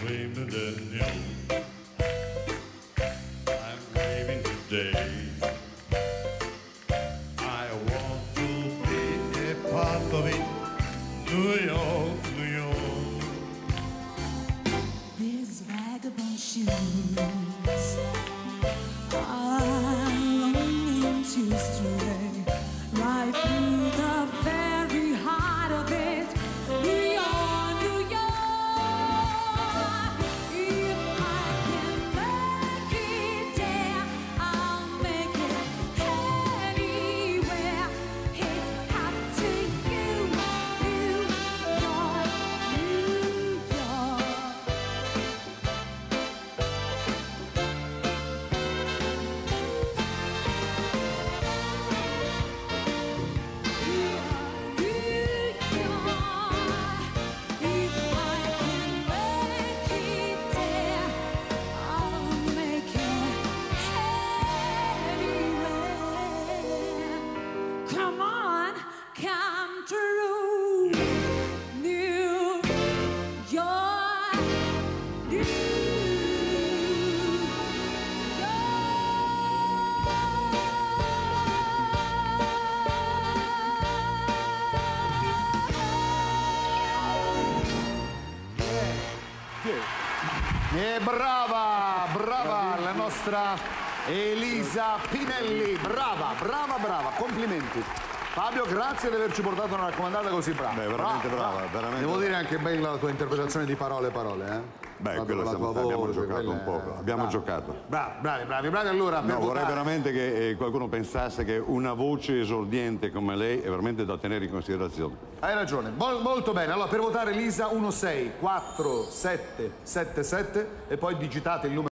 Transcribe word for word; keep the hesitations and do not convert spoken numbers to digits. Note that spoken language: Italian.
dreaming the new. I'm craving today. I want to be a part of it. New York, New York. These vagabond shoes are longing to stray right through the very heart of it. New York, New York. If I can make it there, I'll make it anywhere. It's up to you, New York, New York. Come on, come true, New York, New E brava, brava la nostra Elisa Pinelli, brava, brava, brava, complimenti. Fabio, grazie di averci portato una raccomandata così brava. Beh, veramente brava, brava. veramente Devo brava. dire anche bella la tua interpretazione di parole parole, eh? Beh, La- quello la siamo- tua abbiamo voce, giocato quella un è- poco, abbiamo brava. giocato. Bravi, bravi, bravi, bravi. Allora, per No, vorrei votare- veramente che eh, qualcuno pensasse che una voce esordiente come lei è veramente da tenere in considerazione. Hai ragione, Mol- molto bene. Allora, per votare Elisa uno sei quattro sette sette sette e poi digitate il numero